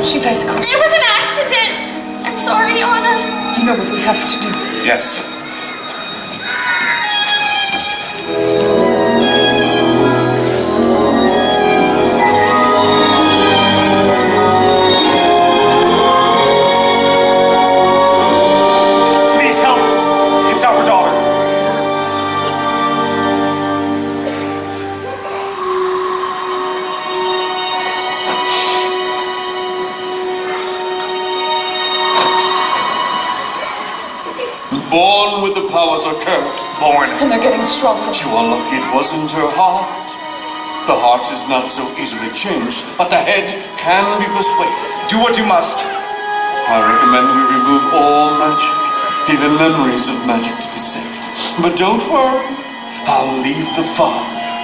She's ice cold. It was an accident. I'm sorry, Anna. You know what we have to do. Yes. Please help. It's our daughter. Born with the powers are cursed. Born. And they're getting stronger. You are lucky it wasn't her heart. The heart is not so easily changed, but the head can be persuaded. Do what you must. I recommend we remove all magic, even memories of magic to be safe. But don't worry, I'll leave the fun.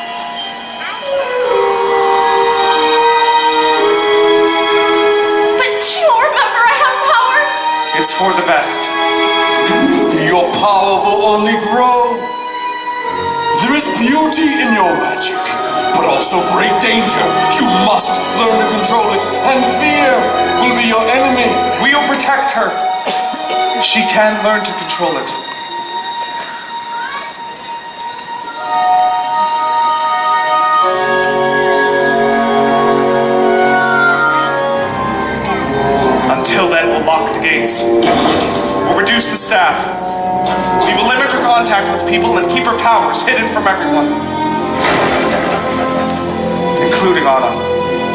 But you remember I have powers. It's for the best. Your power will only grow. There is beauty in your magic, but also great danger. You must learn to control it, and fear will be your enemy. We will protect her. She can learn to control it. Until then, we'll lock the gates. We'll reduce the staff. We will limit her contact with people and keep her powers hidden from everyone. Including Anna.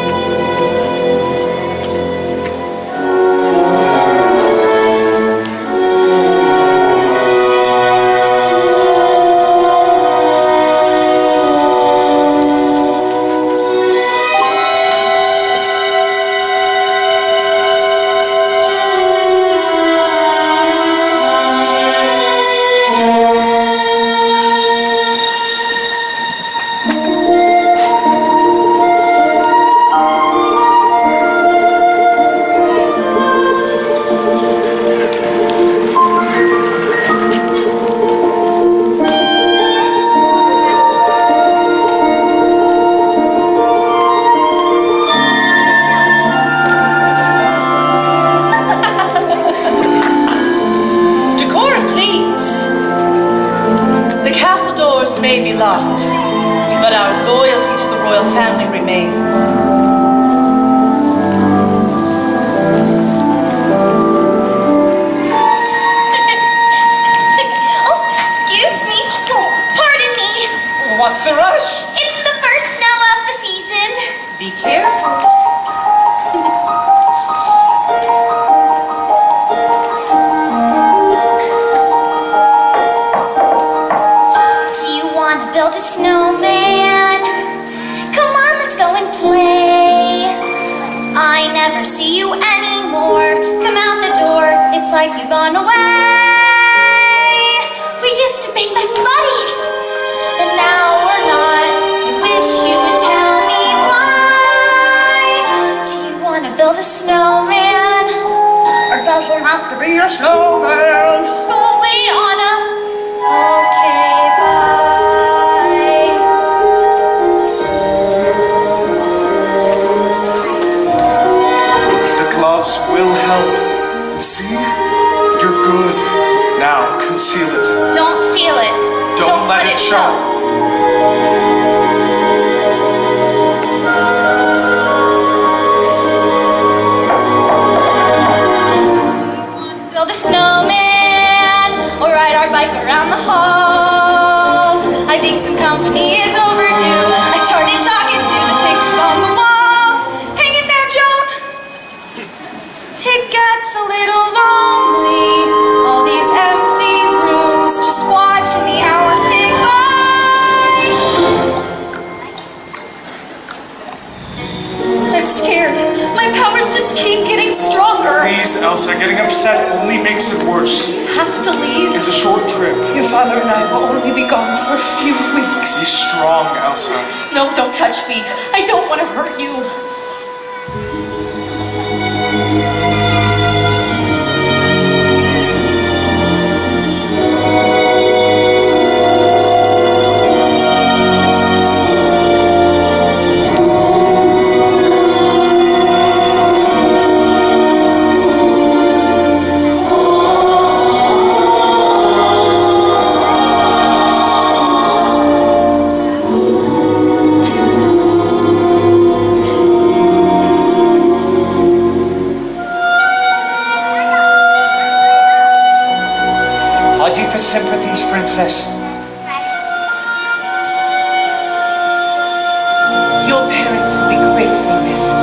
May be locked, but our loyalty to the royal family remains. Oh, excuse me. Oh, pardon me. What's the rush? It's the first snow of the season. Be careful. Build a snowman. Come on, let's go and play. I never see you anymore. Come out the door, it's like you've gone away. We used to be best buddies, but now we're not. I wish you would tell me why. Do you want to build a snowman? It doesn't have to be a snowman. Go away, Anna. Okay, bye. Will help. See? You're good. Now, conceal it. Don't feel it. Don't let it show. Build a snowman or ride our bike around the halls. I think some company is overdue. I started talking to the pictures on the walls. Hang in there, Joan. It gets a little lonely. All these empty rooms, just watching the hours tick by. I'm scared. My powers just keep getting stronger. Please, Elsa, getting upset only makes it worse. You have to leave. It's a short trip. Your father and I will only be gone for a few weeks. Be strong, Elsa. No, don't touch me. I don't want to hurt you. princess. Your parents will be greatly missed.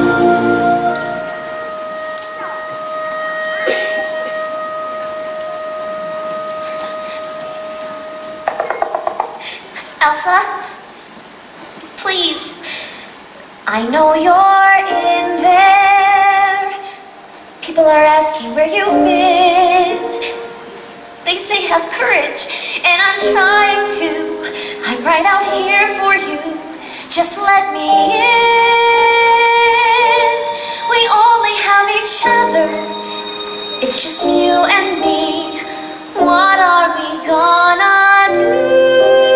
Elsa, please. I know you're in there. People are asking where you've been. They say have courage, and I'm trying to. I'm right out here for you. Just let me in. We only have each other. It's just you and me. What are we gonna do?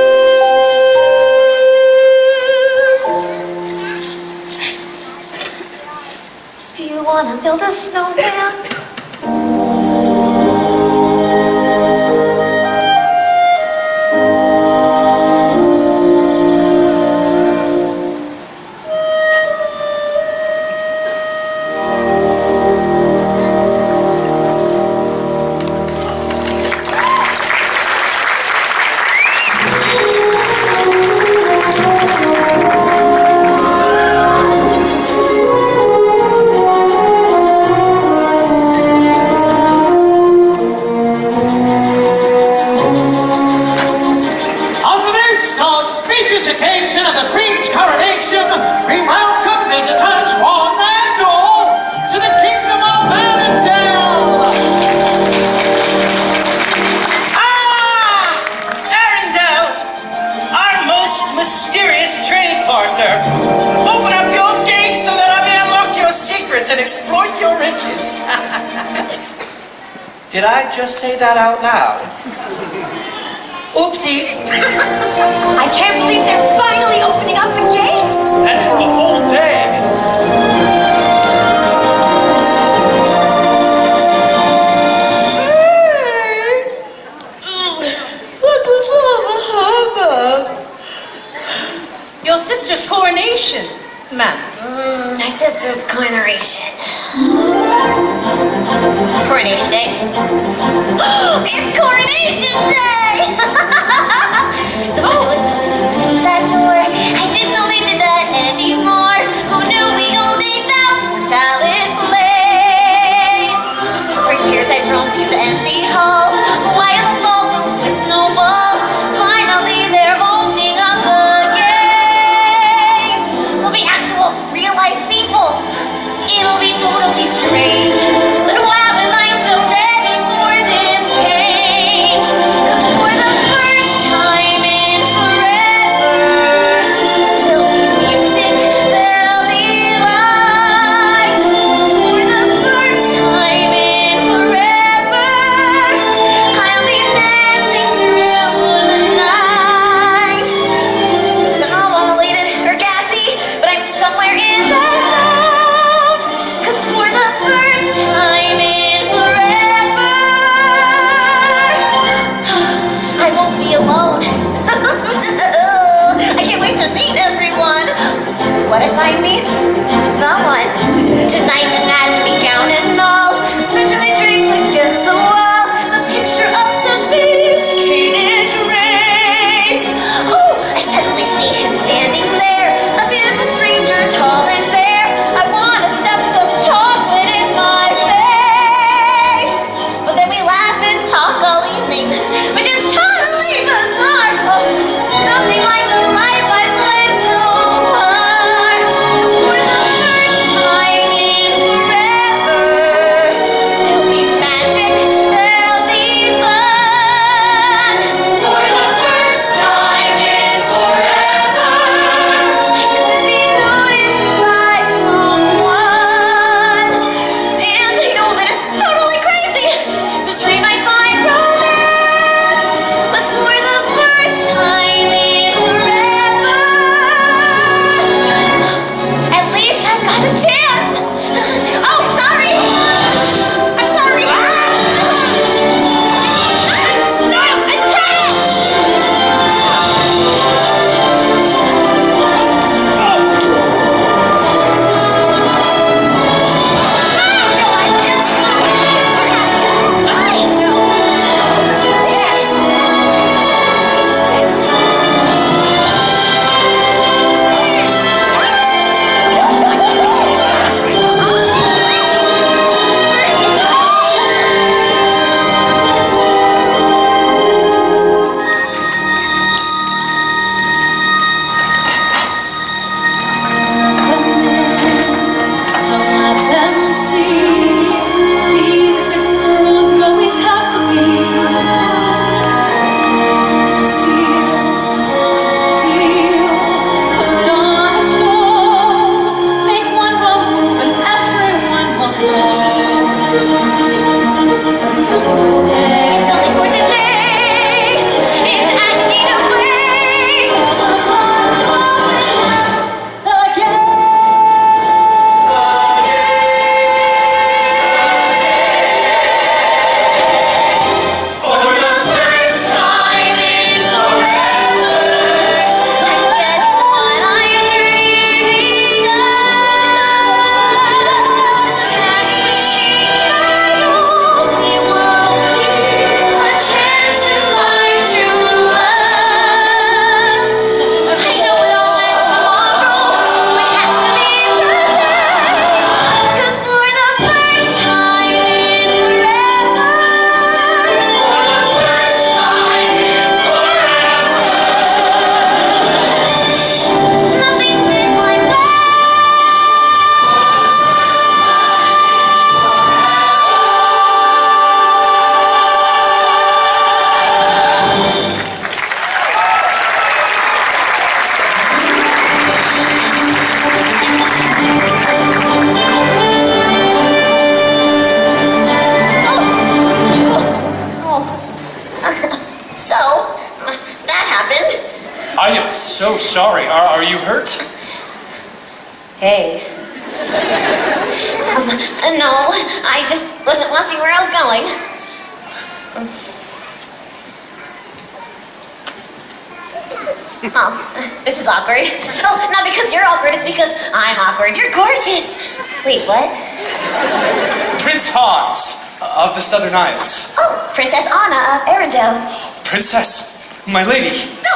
Do you wanna build a snowman? And exploit your riches. Did I just say that out loud? Oopsie. I can't believe they're finally opening up the gates! And for a whole day! What is all the hubbub? Your sister's coronation, ma'am. My sister's coronation. Coronation Day. It's Coronation Day! The boys seems that door. I didn't know they did that anymore. Who knew we owned 8,000 salad plates? For years I've roamed these empty halls. Why a ballroom with no walls? Finally they're opening up the gates. We'll be actual, real-life people. It'll be totally strange. But why am I so ready for this change? 'Cause for the first time in forever, there'll be music, there'll be light. For the first time in forever, I'll be dancing through the night. Don't know if I'm elated or gassy, but I'm somewhere in that zone. 'Cause for the first time in forever, I won't be alone. I can't wait to meet everyone. What if I meet someone? Tonight, imagine me gown and all, virtually draped against the wall, the picture of sophisticated grace. Oh, I suddenly see him standing there, a bit of a stranger, tall and fair. I wanna stuff some chocolate in my face. But then we laugh and talk all evening, which is totally bizarre. Oh, nothing like the life I've led so far. For the first time in forever, there'll be magic, there'll be fun. For the first time in forever, I could be noticed by someone. And I know that it's totally crazy to dream I'd find romance. But for the first time in forever, at least I've got a chance. Oh, sorry. I'm sorry. No, I'm tired. sorry. Are you hurt? Hey. No, I just wasn't watching where I was going. Oh, this is awkward. Oh, not because you're awkward, it's because I'm awkward. You're gorgeous. Wait, what? Prince Hans of the Southern Isles. Oh, Princess Anna of Arendelle. Princess, my lady. No.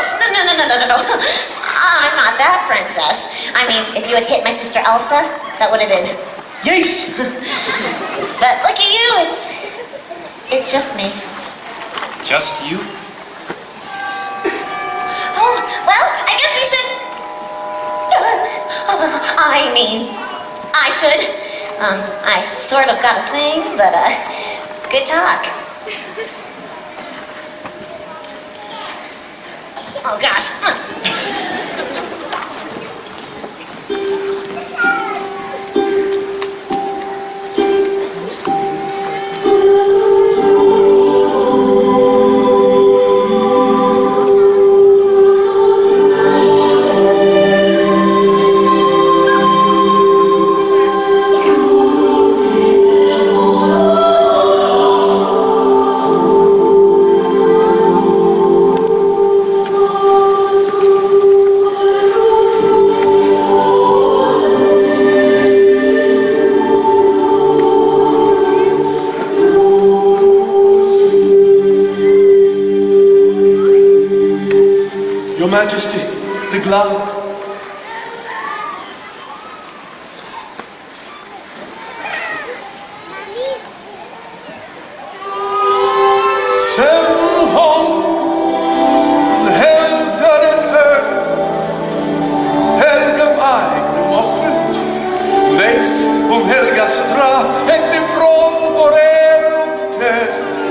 I'm not that princess. I mean, if you had hit my sister Elsa, that would have been... Yes. But look at you, it's just me. Just you? Oh, well, I guess we should... I should. I sort of got a thing, but, good talk. Oh, gosh. Your Majesty, the glove. Send home the helter and earth. Helgam I opprent. Leis helga stra ifrån vår erotid.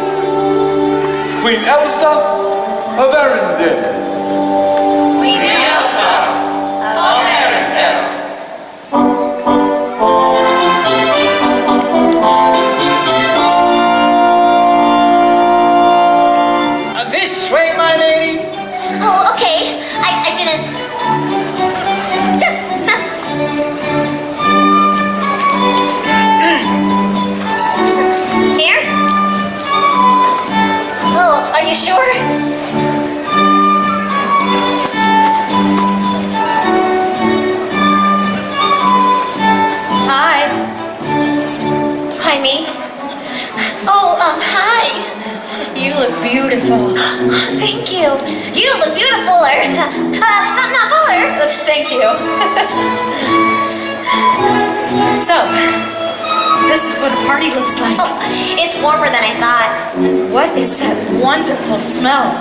Queen Elsa of Arendelle. This way, my lady. Oh, okay. I didn't... Here? Oh, are you sure? Hi. Hi, me. Oh, hi. You look beautiful. Thank you. You look beautifuler. Not fuller. Thank you. So, this is what a party looks like. Oh, it's warmer than I thought. What is that wonderful smell?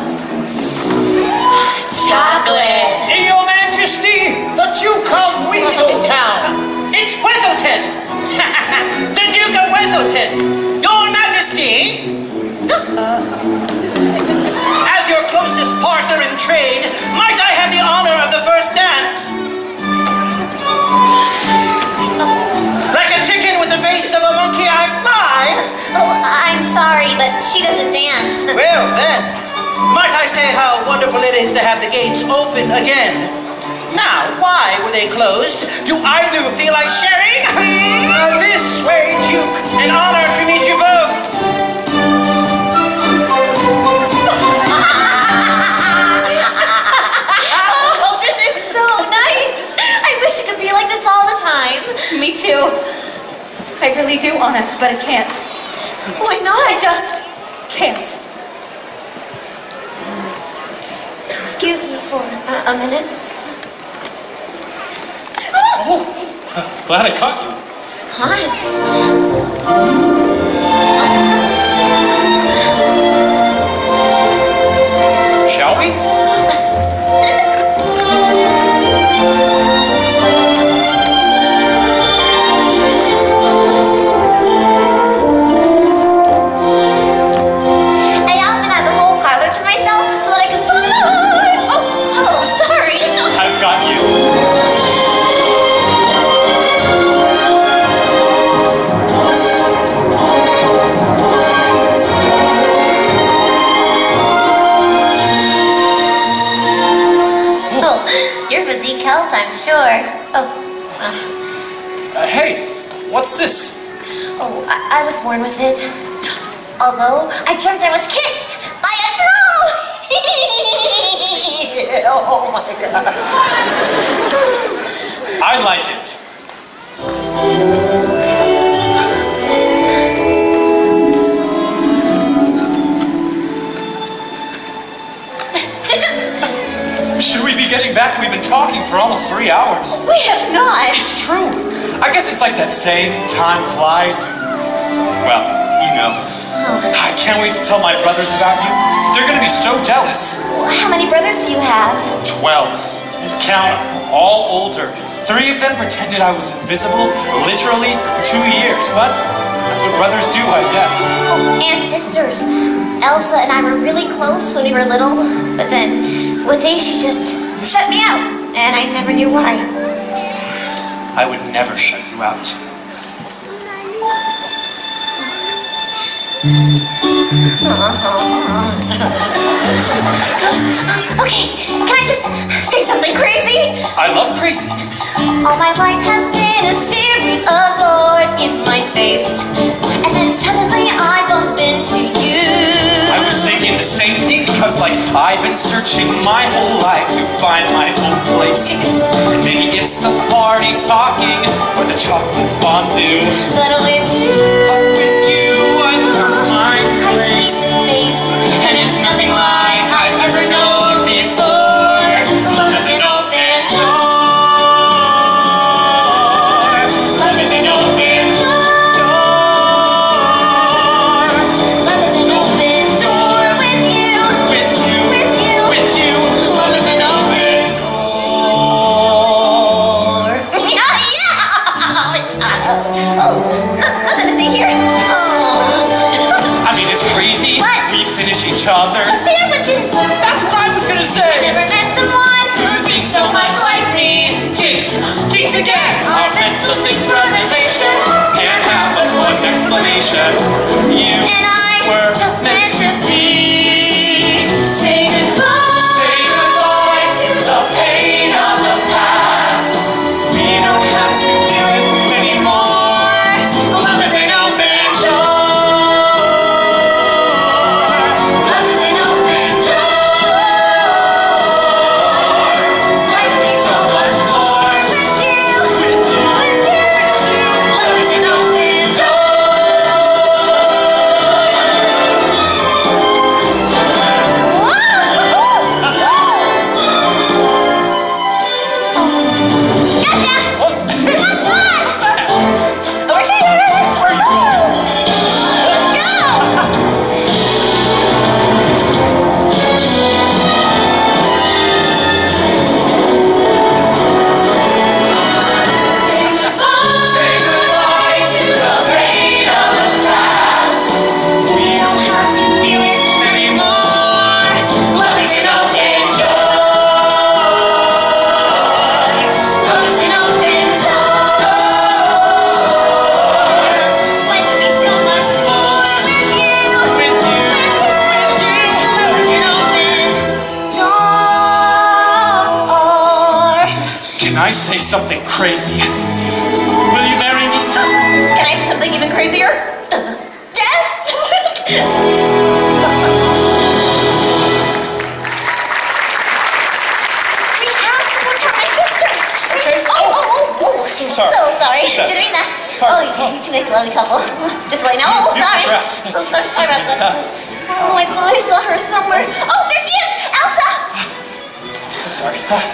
Chocolate. Your Majesty, the Duke of Weaseltown. It's Weselton. The Duke of Weselton. Your Majesty. As your closest partner in trade, might I have the honor of the first dance? Like a chicken with the face of a monkey, I fly. Oh, I'm sorry, but she doesn't dance. Well, then, might I say how wonderful it is to have the gates open again? Now, why were they closed? Do either feel like sharing? This way, Duke. An honor to meet you both. Oh, this is so nice. I wish it could be like this all the time. Me too. I really do, Anna, but I can't. Why not? I just can't. Excuse me for a minute. Oh, glad I caught you. Hans. Shall we? I often have the whole parlor to myself so that I can slide. Oh, sorry. I've got you. sure. Oh. Hey, what's this? Oh, I was born with it. Although, I dreamt I was kissed by a troll! Oh my god. I like it. Should we be getting back? We've been talking for almost 3 hours. We have not. It's true. I guess it's like that saying, time flies. Well, you know. I can't wait to tell my brothers about you. They're gonna be so jealous. How many brothers do you have? 12. Count them, all older. 3 of them pretended I was invisible, literally for 2 years. But that's what brothers do, I guess. Oh, and sisters. Elsa and I were really close when we were little, but then one day she just shut me out, and I never knew why. I would never shut you out. Okay, can I just say something crazy? I love crazy. All my life has been a series of doors in my face, and then suddenly I bump into you. I was thinking the same thing because, like, I've been searching my whole life to find my own place. Maybe it's the party talking or the chocolate fondue. But with you, I found my place. space, And it's nothing like I've ever known before. Love is an open door. Love is an open door. love is an open door with you. With you, With you. with you. Love is an open door. Yeah, yeah. Oh, nothing to see here. Oh, I mean, it's crazy. What? We finish each other. sandwiches. That's what I was gonna say. Never met someone who thinks so much like me. Jinx, jinx again. Our mental synchronization can't have but one explanation. You And I were just meant to be. Say goodbye. Say goodbye to the pain of the past. We don't have to feel it anymore. Love is an open door. Love is an open door. Life would be So much more with you. with you. With you. Love is an open door. Gotcha! What? Come on! Over here! Go! Say goodbye to the pain of the past. We don't have to feel it anymore. Love is an open door. Love is an open door. Life would be so much more with you. With you, with you. Love is an open door. Can I say something crazy? Will you marry me? Can I say something even crazier? Yes! We have to go tell my sister. Okay. Oh. So sorry. So sorry. Success. Didn't mean that. Pardon. Oh, you two make a lovely couple. Just like, no, Beautiful sorry. dress. So sorry about that. Oh, I thought I saw her somewhere. Oh, there she is! Elsa! So sorry.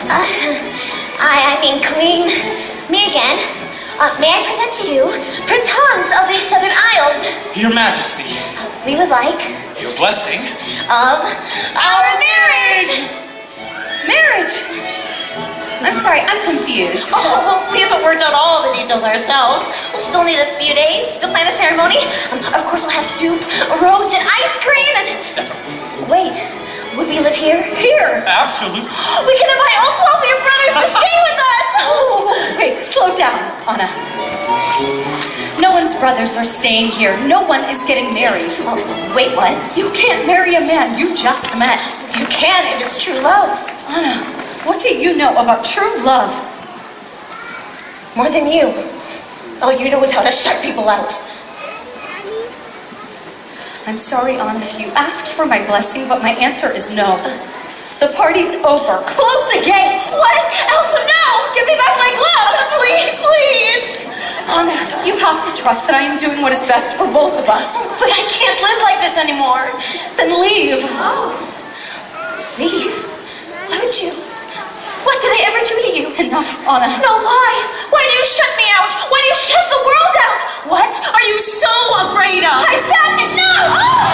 I mean, Queen. Me again. May I present to you Prince Hans of the Southern Isles? Your Majesty, We would like your blessing. of our marriage! Marriage! I'm sorry, I'm confused. Oh, we haven't worked out all the details ourselves. We'll still need a few days to plan the ceremony. Of course, we'll have soup, roast, and ice cream, and... Wait, would we live here? Here! Absolutely. We can invite all 12 of your brothers to stay with us! Oh, wait, slow down, Anna. No one's brothers are staying here. No one is getting married. Oh, wait, what? You can't marry a man you just met. You can if it's true love. Anna, what do you know about true love? More than you. All you know is how to shut people out. I'm sorry, Anna. You asked for my blessing, but my answer is no. The party's over. Close the gates! What? Elsa, no! Give me back my gloves! Please, please! Anna, you have to trust that I am doing what is best for both of us. But I can't live like this anymore. Then leave. Oh. Leave? Why would you? What did I ever do to you? Enough, Anna. No, why? Why do you shut me out? Why do you shut the world out? What are you so afraid of? I said enough!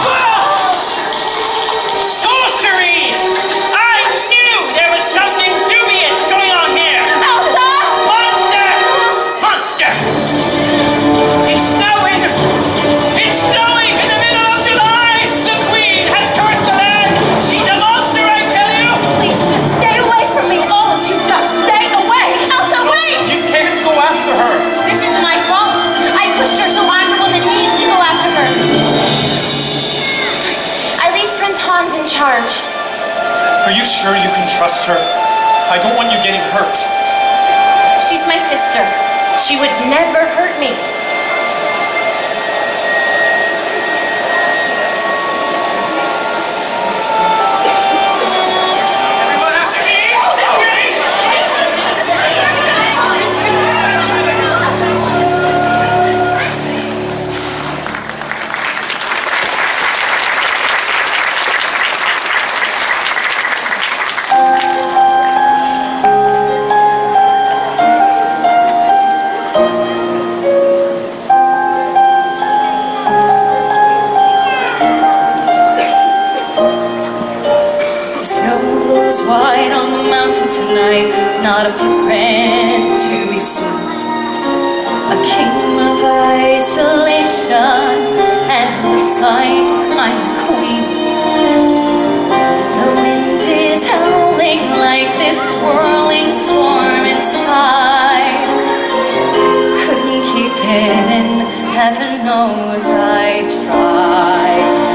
Sorcery! I knew there was something dubious going on here! Elsa! Monster! Monster! It's snowing! It's snowing in the middle of July! The Queen has cursed the land! She's a monster, I tell you! Please, just stay away from me, all of you. Just stay away. Elsa, wait! You can't go after her. This is my fault. I pushed her, so I'm the one that needs to go after her. I leave Prince Hans in charge. Are you sure you can trust her? I don't want you getting hurt. She's my sister. She would never hurt me. Everyone after me! The snow glows white on the mountain tonight, not a footprint to be seen. A kingdom of isolation, and it looks like I'm the queen. The wind is howling like this swirling storm inside. Couldn't keep it in, heaven knows I tried.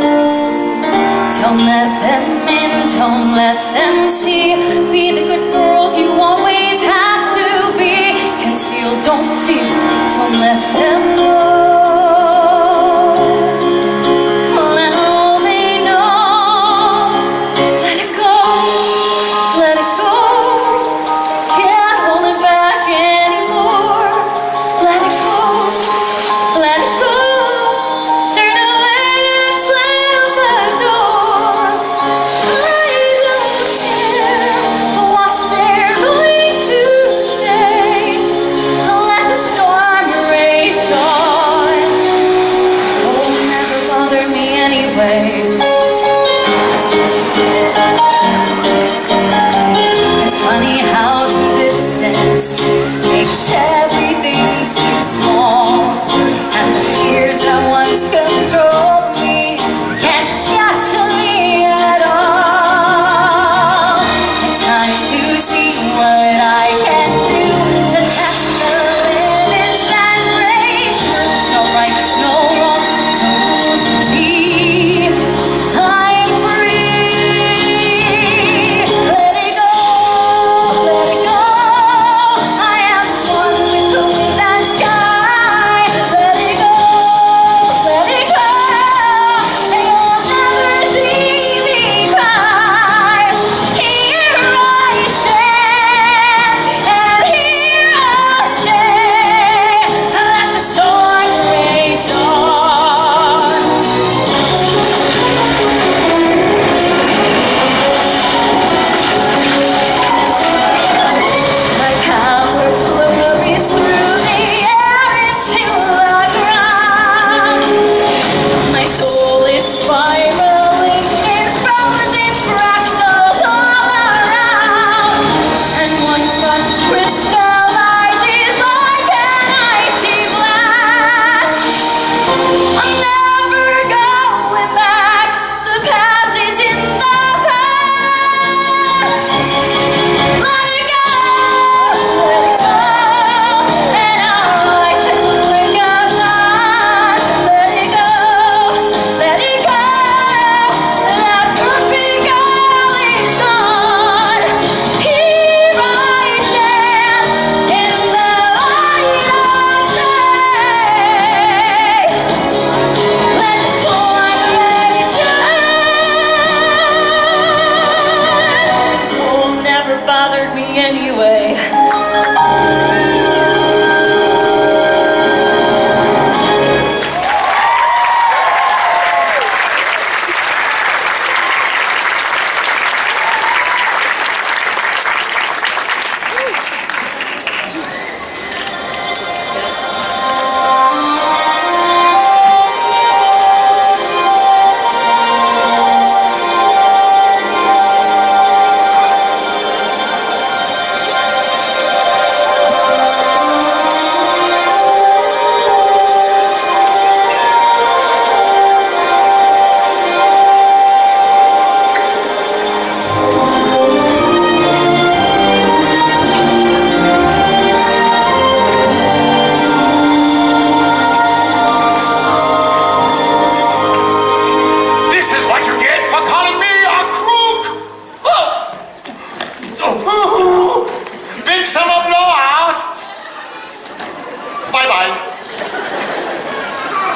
Don't let them in, don't let them see. Be the good girl you always have to be. Conceal, don't feel, don't let them know. Let all they know. Let it go, let it go. Can't hold it back anymore. Let it go, let it go. Turn away and slam the door. I don't care what they're going to say. Let the storm rage on.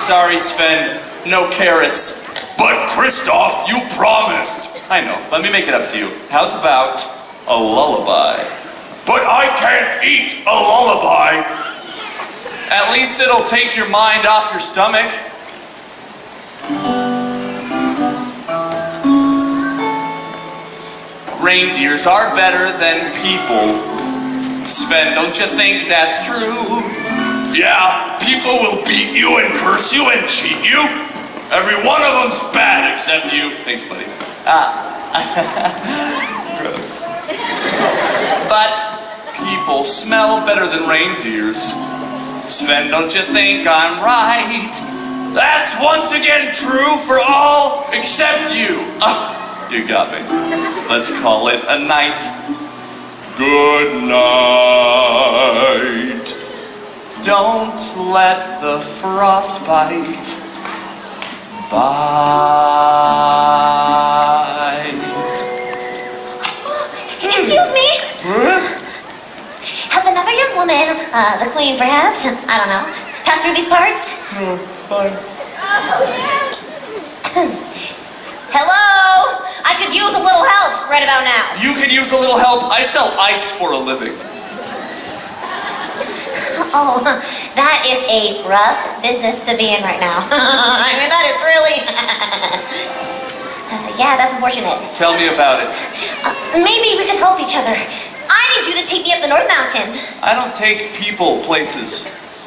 Sorry, Sven. No carrots. But Kristoff, you promised. I know. Let me make it up to you. How's about a lullaby? But I can't eat a lullaby. At least it'll take your mind off your stomach. Reindeers are better than people. Sven, don't you think that's true? Yeah, people will beat you and curse you and cheat you. Every one of them's bad except you. Thanks, buddy. Gross. But people smell better than reindeers. Sven, don't you think I'm right? That's once again true for all except you. You got me. Let's call it a night. Good night. Don't let the frost bite. Excuse me? Has another young woman, the queen perhaps, I don't know, passed through these parts? Fine. Hello? I could use a little help right about now. You could use a little help. I sell ice for a living. Oh, that is a rough business to be in right now. I mean, that is really... yeah, that's unfortunate. Tell me about it. Maybe we could help each other. I need you to take me up the North Mountain. I don't take people places.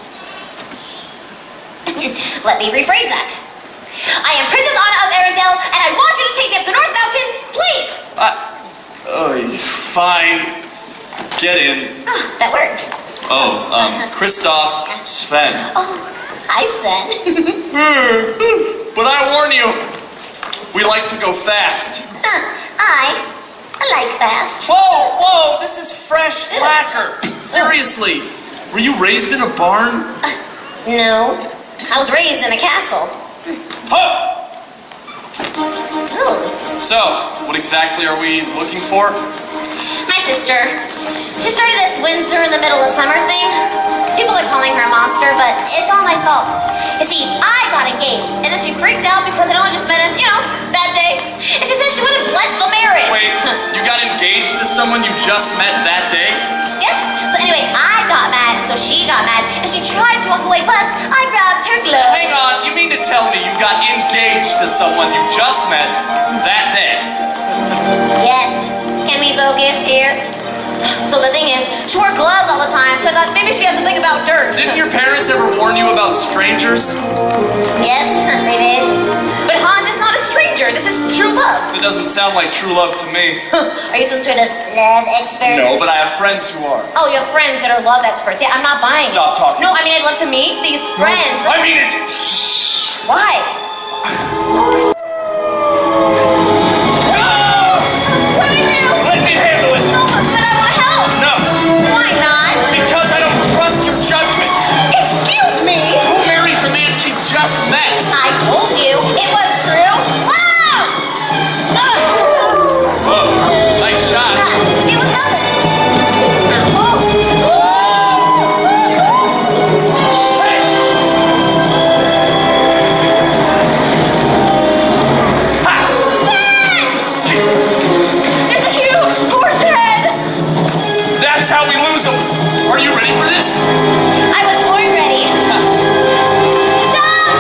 Let me rephrase that. I am Princess Anna of Arendelle, and I want you to take me up the North Mountain, please. Fine. Get in. Oh, that worked. Oh, Kristoff, Sven. Oh, hi, Sven. But I warn you, we like to go fast. I like fast. Whoa, this is fresh lacquer. Seriously, were you raised in a barn? No, I was raised in a castle. Huh. Oh. So, what exactly are we looking for? My sister. She started this winter in the middle of summer thing. People are calling her a monster, but it's all my fault. You see, I got engaged, and then she freaked out because I'd only just met him, that day. And she said she wouldn't bless the marriage. Wait, you got engaged to someone you just met that day? Yep. So anyway, I got mad, so she got mad, and she tried to walk away, but I grabbed her glove. Hang on, you mean to tell me you got engaged to someone you just met that day? Yes. Can we focus here? So the thing is, she wore gloves all the time, so I thought maybe she has something about dirt. Didn't your parents ever warn you about strangers? Yes, they did. But Hans is not a stranger. This is true love. It doesn't sound like true love to me. Are you some sort of love expert? No, but I have friends who are. Oh, you have friends that are love experts. Yeah, I'm not buying it. Stop talking. No, I mean, I'd love to meet these friends. I mean it! Why? Let me handle it! No, but I want to help. No! Why not? Because I don't trust your judgment! Excuse me? Who marries a man she just met? I told you. It was true. Ah! Whoa, nice shot. It was nothing. That's how we lose them. Are you ready for this? I was born ready. Jump,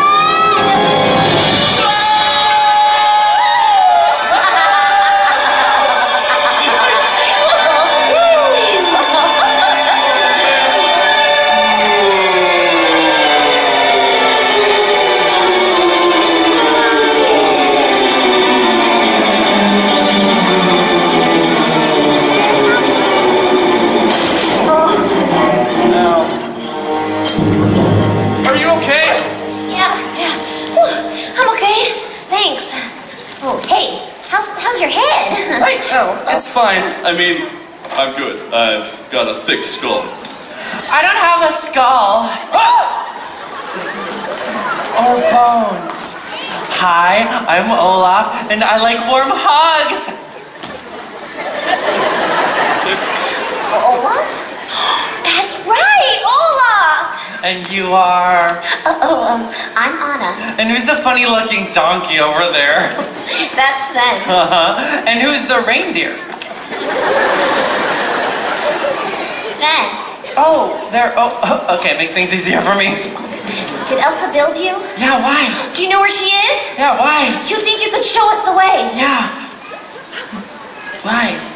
Are you okay? Yeah. Whew, I'm okay. Thanks. Oh, hey, how's your head? It's fine. I mean, I'm good. I've got a thick skull. I don't have a skull. Or bones. Hi, I'm Olaf, and I like warm hugs. Olaf? That's right, Olaf! And you are? I'm Anna. And who's the funny-looking donkey over there? That's Sven. And who's the reindeer? Sven. Oh, there. Oh, okay, makes things easier for me. Did Elsa build you? Yeah, why? Do you know where she is? Yeah, why? You think you could show us the way? Yeah. Why?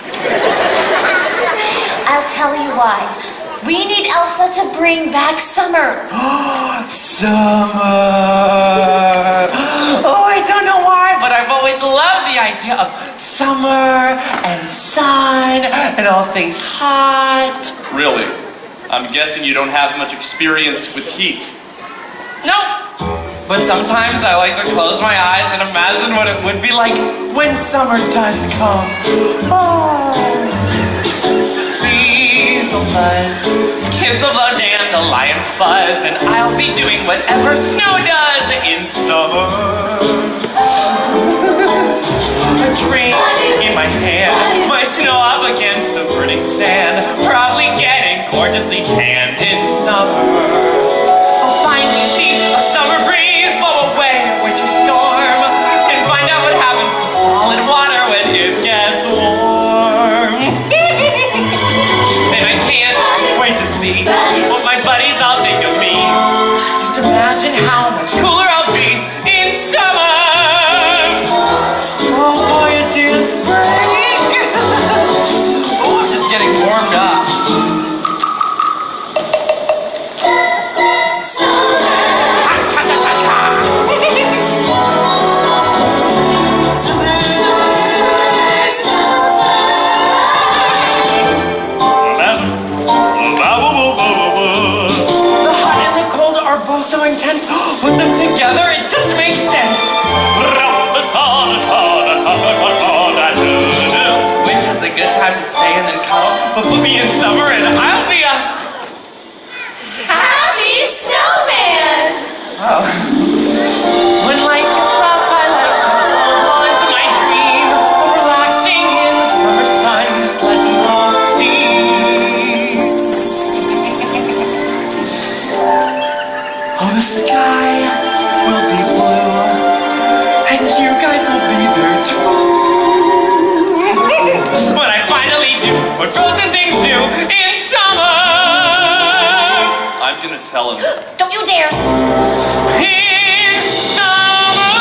I'll tell you why. We need Elsa to bring back summer. Summer. Oh, I don't know why, but I've always loved the idea of summer and sun and all things hot. Really? I'm guessing you don't have much experience with heat. Nope. But sometimes I like to close my eyes and imagine what it would be like when summer does come. Oh. Bees will buzz, kids will blow dandelion fuzz, and I'll be doing whatever snow does in summer. A drink in my hand, my snow up against the burning sand, probably getting gorgeously tanned in summer. I'll finally see a summer breeze blow away a winter storm, and find out what happens to solid water when it gets warm. And I can't wait to see what my buddies all think of me. Just imagine how much cooler I'll be in summer. Oh boy, a dance break. Oh, I'm just getting warmed up. So intense, put them together, it just makes sense. Winter's a good time to stay and then cuddle, but put me in summer and I'll be a Happy snowman! oh. When life gets rough, I like to hold on to my dream of relaxing in the summer sun, just letting off steam. Oh, the sky will be blue, and you guys will be there too. When I finally do what frozen things do in summer, I'm gonna tell him. Don't you dare! in summer.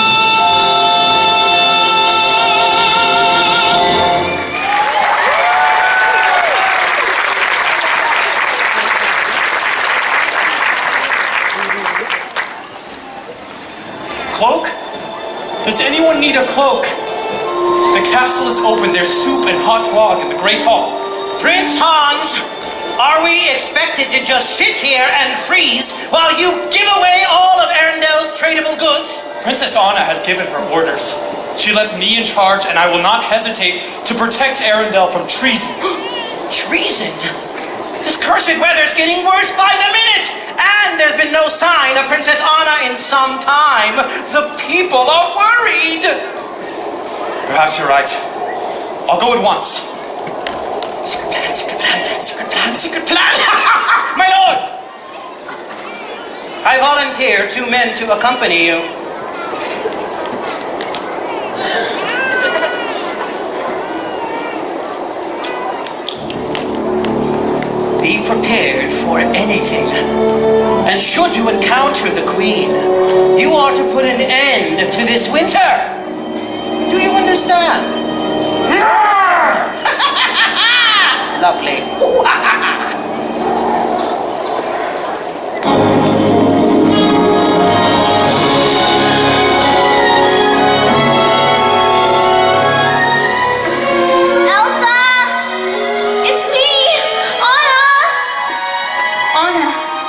Cloak? Does anyone need a cloak? The castle is open. There's soup and hot grog in the Great Hall. Prince Hans, are we expected to just sit here and freeze while you give away all of Arendelle's tradable goods? Princess Anna has given her orders. She left me in charge, and I will not hesitate to protect Arendelle from treason. Treason? This cursed weather's getting worse by the minute, and there's been no sign of Princess Anna in some time. The people are worried. Perhaps you're right. I'll go at once. Secret plan, secret plan, secret plan, secret plan. My lord! I volunteer 2 men to accompany you. Be prepared for anything. And should you encounter the Queen, you are to put an end to this winter. Do you understand? Lovely. Elsa! It's me! Anna! Anna,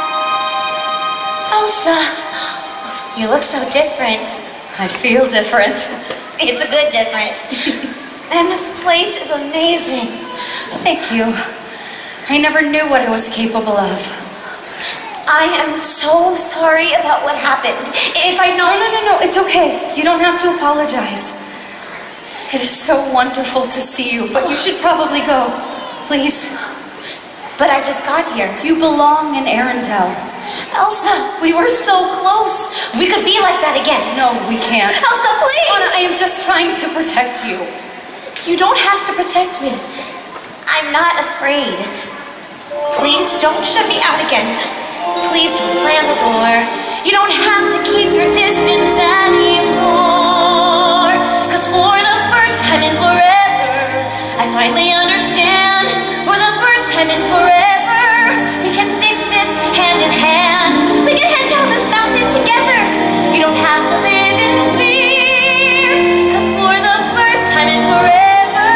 Elsa! You look so different. I feel different. It's a good different. And this place is amazing. Thank you. I never knew what I was capable of. I am so sorry about what happened. If I'd known... No, it's okay. You don't have to apologize. It is so wonderful to see you, but you should probably go. Please. But I just got here. You belong in Arendelle. Elsa, we were so close. We could be like that again. No, we can't. Elsa, please! Anna, I am just trying to protect you. You don't have to protect me. I'm not afraid. Please don't shut me out again. Please don't slam the door. You don't have to keep your distance anymore. 'Cause for the first time in forever, I finally understand. For the first time in forever, we can fix this hand in hand. We can head down this mountain together. You don't have to live in fear. 'Cause for the first time in forever,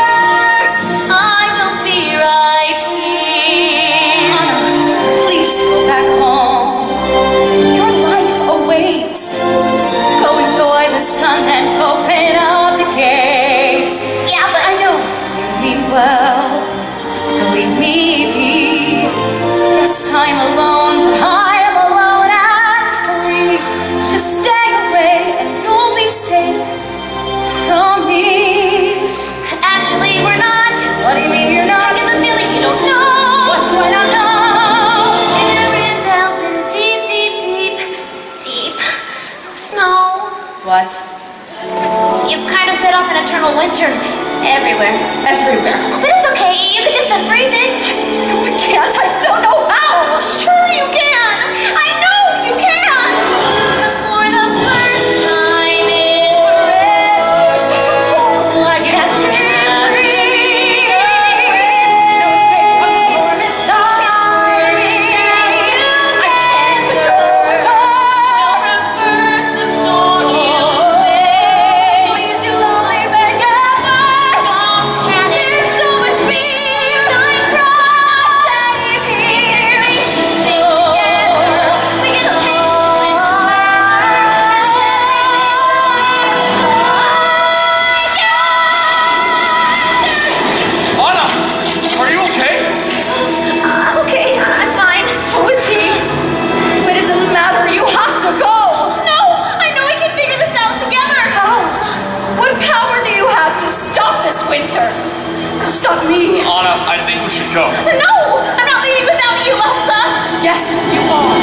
I will be right here. Anna, please go back home. Your life awaits. Go enjoy the sun and open up the gates. Yeah, but I know you mean well. Believe me, P. Yes, I'm alone, but I am alone and free. Just stay away and you'll be safe from me. actually, we're not. What do you mean you're not? I get the feeling you don't know. What do I not know? Arendelles in deep, deep, deep, deep snow. What? You kind of set off an eternal winter everywhere. Everywhere. But it's okay. You could just unfreeze it. No, I can't. I don't know how. Sure you can. I know you can. 'Cause for the first time in forever, Such a fool. I can't be free. No escape from the storm inside me. I can't control. reverse the stormy way. Please, you only make it worse. There's so much fear. Shine bright. Save here. This thing together. We can change this Anna, are you okay? Okay, I'm fine. Who is he? But it doesn't matter. You have to go. No, I know we can figure this out together. How? What power do you have to stop this winter? To stop me? Anna, I think we should go. No, I'm not leaving without you, Elsa. Yes, you are.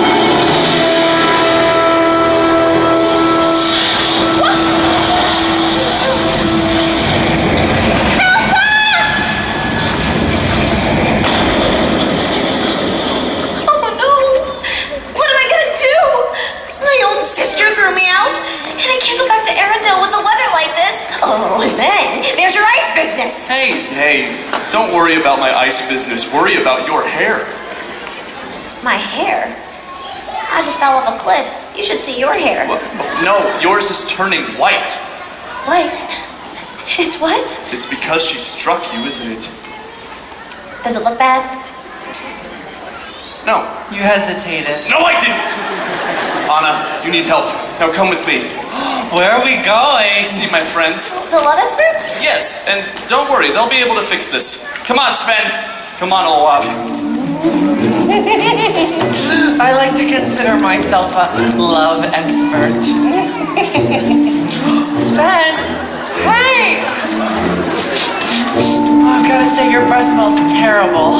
Oh no, what am I gonna do? My own sister threw me out, and I can't go back to Arendelle with the weather like this. Oh, and then there's your ice business. Hey, don't worry about my ice business. Worry about your hair. My hair? I just fell off a cliff. You should see your hair. What? No, yours is turning white. White? It's what? It's because she struck you, isn't it? Does it look bad? No. You hesitated. No, I didn't! Anna, you need help. Now come with me. Where are we going? See my friends? The love experts? Yes, and don't worry, they'll be able to fix this. Come on, Sven. Come on, Olaf. I like to consider myself a love expert. Sven! Hey! Oh, I've got to say, your breath smells terrible.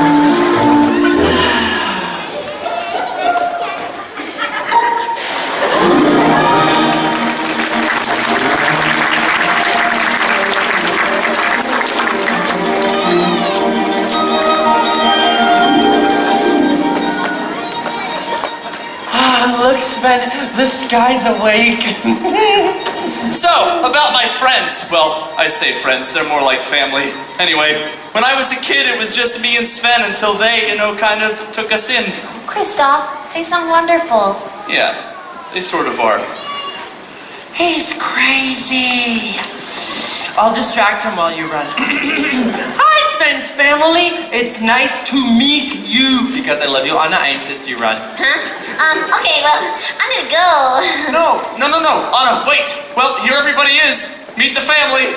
Look, Sven, the sky's awake. So, about my friends. Well, I say friends, they're more like family. Anyway, when I was a kid, it was just me and Sven until they, kind of took us in. Kristoff, they sound wonderful. Yeah, they sort of are. He's crazy. I'll distract him while you run. Hi, Sven's family. It's nice to meet you. Because I love you, Anna, I insist you run. Huh? Okay, well, I'm gonna go. No. Anna, wait. Well, here everybody is. Meet the family.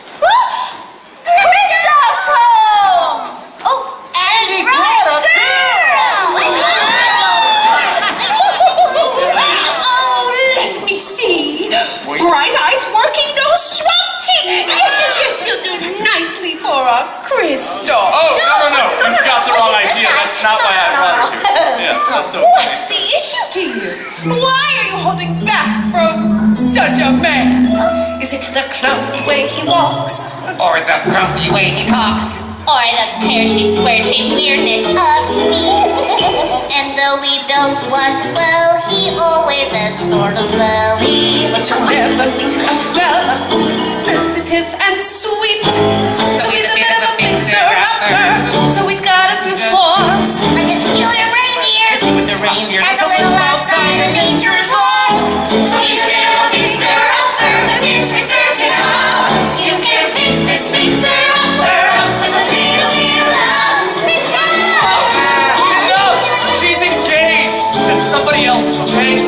Kristoff's home! Oh, and He right brought a girl! Oh, let me see. Bright eyes working, no sweating. Yes, she'll do nicely for our Kristoff. Oh, no. You've got the wrong idea. That's not why I brought her here. Yeah, that's okay. What's the issue to you? Why are you holding back from such a man? Is it the clumsy way he walks? Or the grumpy way he talks? Or the pear-shaped, square-shaped weirdness of his feet. And though we don't wash as well, he always ends up sort of smelly. But you'll never meet a fella who's sensitive and sweet. So he's a bit of a fixer-upper. So he's got a few flaws. Like a peculiar reindeer. With the reindeer. And a little outside of nature's laws. So he's a bit of a fixer-upper. But this research and all, you can fix this fixer-upper up with a little bit of love. Enough! She's engaged to somebody else, okay?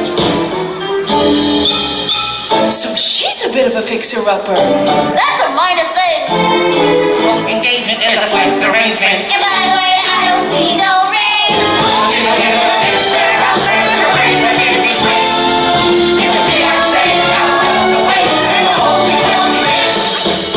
So she's a bit of a fixer-upper. That's a minor thing. Engagement is a fixed arrangement. And by the way, I don't see no ring. She's a bit of a fixer-upper. Her brain's a bit betwixt. If the fiancé out of the way, and the whole thing will be fixed.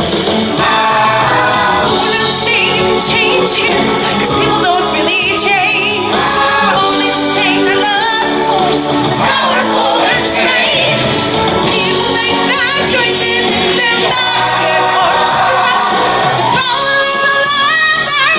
We're not saying you can change him, cause people don't really change. We're only saying that love's force is powerful and strange. People make bad choices in their lives, get hard stress. Throw a little lies their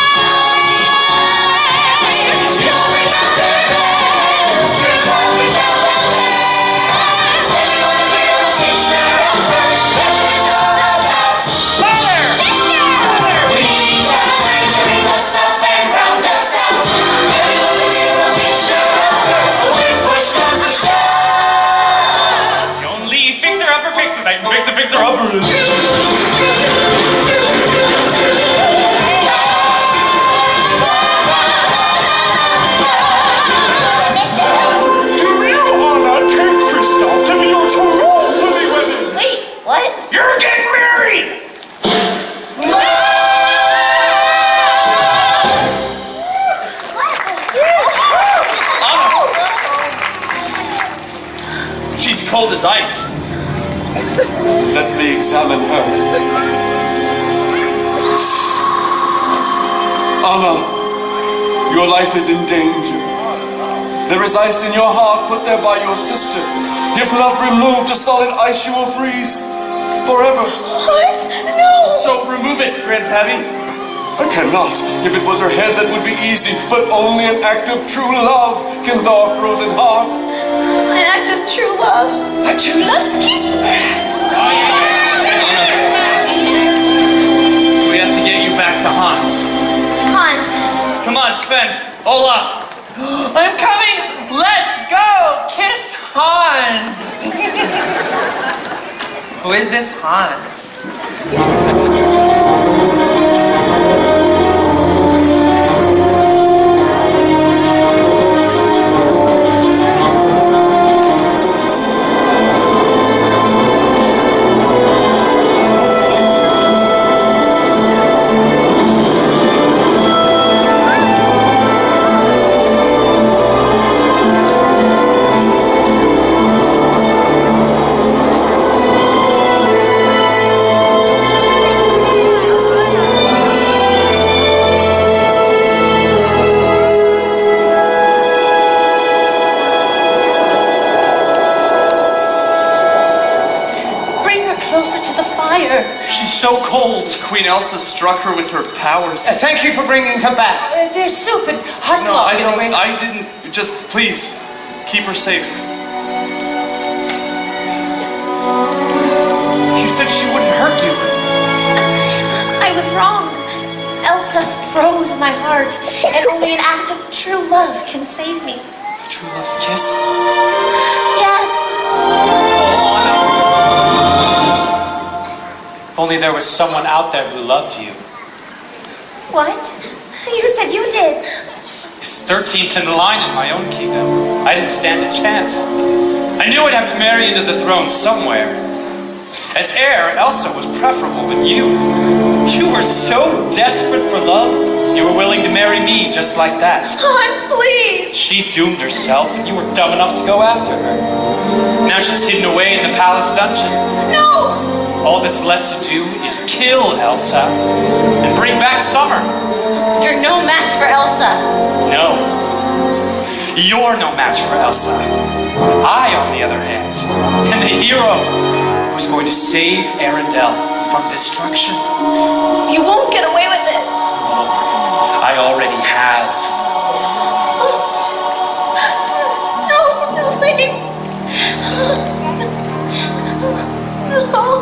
eye. You'll bring out their best. True love brings out the best. Everyone's a bit of a fixer-upper. That's what it's all about. Mother! We need each other to raise us up and round us out. Everyone's a bit of a fixer-upper. But when push comes to shove, The only fixer-upper fixer that can fix the fixer-upper is... Do you honor take Christoph to be your lawfully wedded? wait, what? You're getting married! She's cold as ice. Let me examine her. Anna, your life is in danger. There is ice in your heart put there by your sister. If not removed, a solid ice you will freeze forever. What? No! So remove it, Grandpappy. I cannot. If it was her head, that would be easy. But only an act of true love can thaw a frozen heart. An act of true love. A true love's kiss, perhaps. We have to get you back to Hans. Hans. Come on, Sven. Olaf. I'm coming! Let's go! Kiss Hans! Who is this Hans? Closer to the fire. She's so cold. Queen Elsa struck her with her powers. Thank you for bringing her back. There's soup and hot No, dog. I don't. I didn't. Just please keep her safe. You said she wouldn't hurt you. I was wrong. Elsa froze my heart, and only an act of true love can save me. True love's kiss. Yes. Oh, Anna. If only there was someone out there who loved you. What? You said you did. It's 13th in the line in my own kingdom. I didn't stand a chance. I knew I'd have to marry into the throne somewhere. As heir, Elsa was preferable, but you were so desperate for love, you were willing to marry me just like that. Hans, please! She doomed herself, and you were dumb enough to go after her. Now she's hidden away in the palace dungeon. No! All that's left to do is kill Elsa and bring back summer. You're no match for Elsa. No. You're no match for Elsa. I, on the other hand, am the hero who's going to save Arendelle from destruction. You won't get away with this. I already have. No, please. No.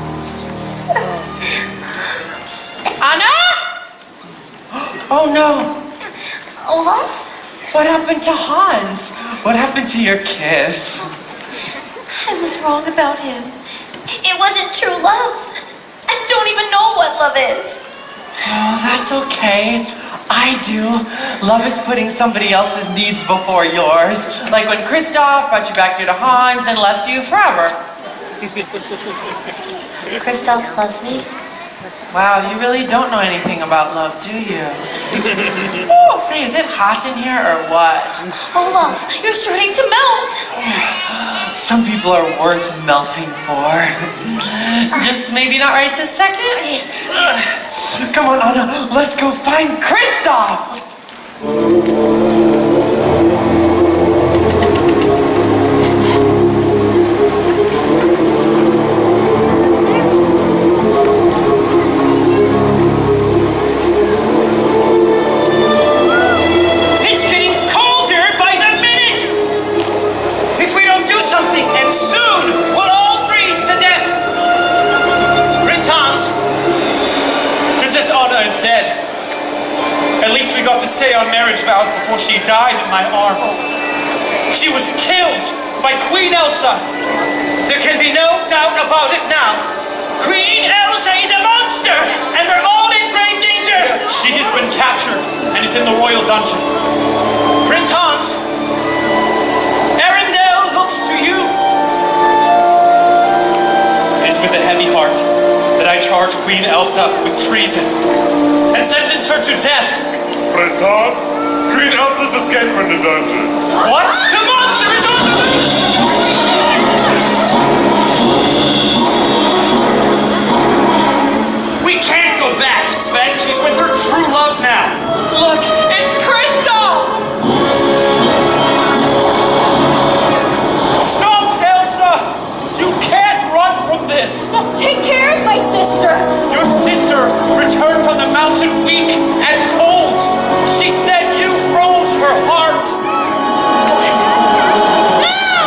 Anna? Oh no. Olaf? What happened to Hans? What happened to your kiss? I was wrong about him. It wasn't true love. I don't even know what love is. Oh, that's okay. I do. Love is putting somebody else's needs before yours. Like when Kristoff brought you back here to Hans and left you forever. Kristoff loves me. Wow, you really don't know anything about love, do you? Oh, say, is it hot in here or what? Olaf, you're starting to melt. Some people are worth melting for. Just maybe not right this second. Come on, Anna, let's go find Kristoff. To say our marriage vows before she died in my arms. She was killed by Queen Elsa. There can be no doubt about it now. Queen Elsa is a monster, and we're all in grave danger. She has been captured and is in the royal dungeon. Prince Hans, Arendelle looks to you. It is with a heavy heart that I charge Queen Elsa with treason and sentence her to death. Prince Hans, Queen Elsa's escaped from the dungeon. What? The monster is on the loose! We can't go back, Sven. She's with her true love now. Look, it's Kristoff! Stop, Elsa! You can't run from this. Just take care of my sister. Your sister returned from the mountain weak and cold. She said you froze her heart. What? No!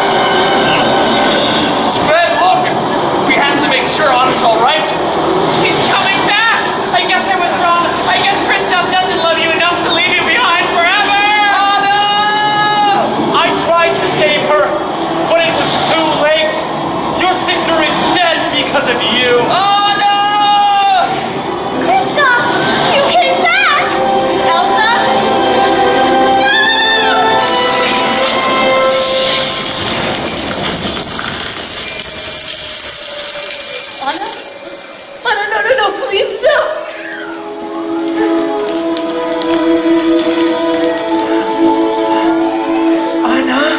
Sven, look! We have to make sure Anna's all right. He's coming back! I guess I was wrong. I guess Kristoff doesn't love you enough to leave you behind forever! Anna! I tried to save her, but it was too late. Your sister is dead because of you. Anna! Kristoff, you came back! Elsa? No! Anna? Anna, no, please, no! Anna?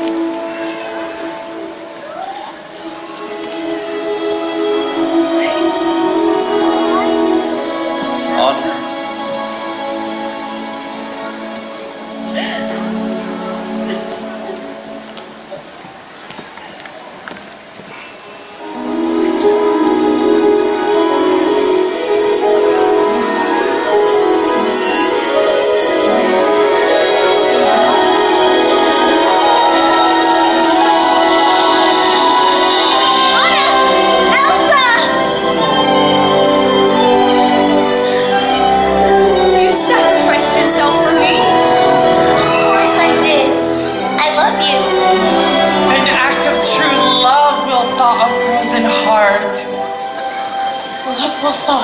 You sacrificed yourself for me. Of course I did. I love you. An act of true love will thaw a frozen heart. Love will thaw.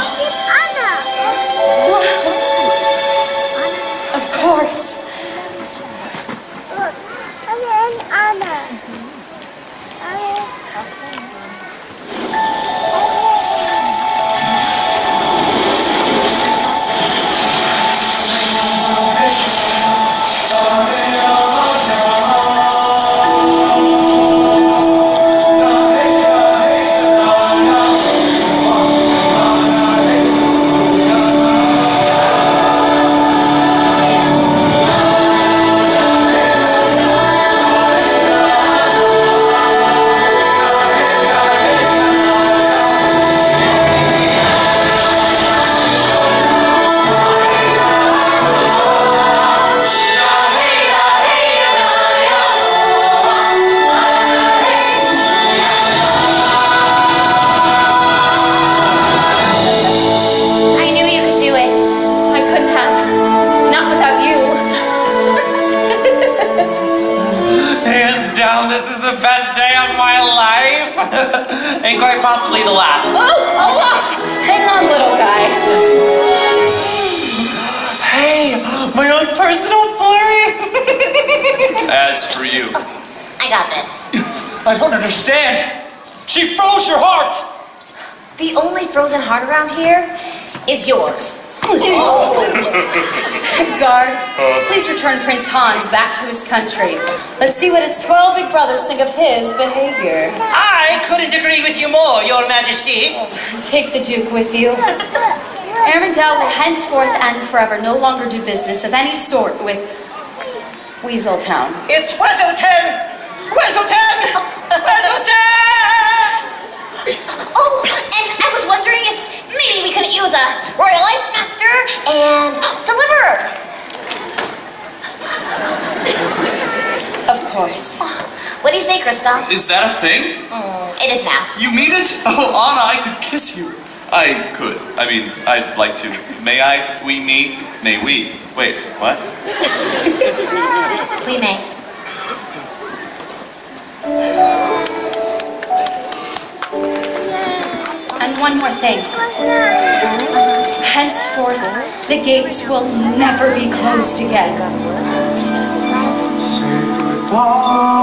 Love. Of course. know this is the best day of my life? And quite possibly the last. Oh, hang on, little guy. Hey, my own personal flurry. As for you, I got this. I don't understand. She froze your heart. The only frozen heart around here is yours. Guard, please return Prince Hans back to his country. Let's see what his 12 big brothers think of his behavior. I couldn't agree with you more, Your Majesty. Take the Duke with you. Arendelle will henceforth and forever no longer do business of any sort with Weaseltown. It's Weaselton! Weaselton! Weaselton! Oh, and I was wondering if maybe we could use a royal ice master and deliverer. Of course. What do you say, Kristoff? Is that a thing? It is now. You mean it? Oh, Anna, I could kiss you. I could. I mean, I'd like to. May I? We me? May we? Wait, what? We may. And one more thing. Henceforth, the gates will never be closed again. Say goodbye.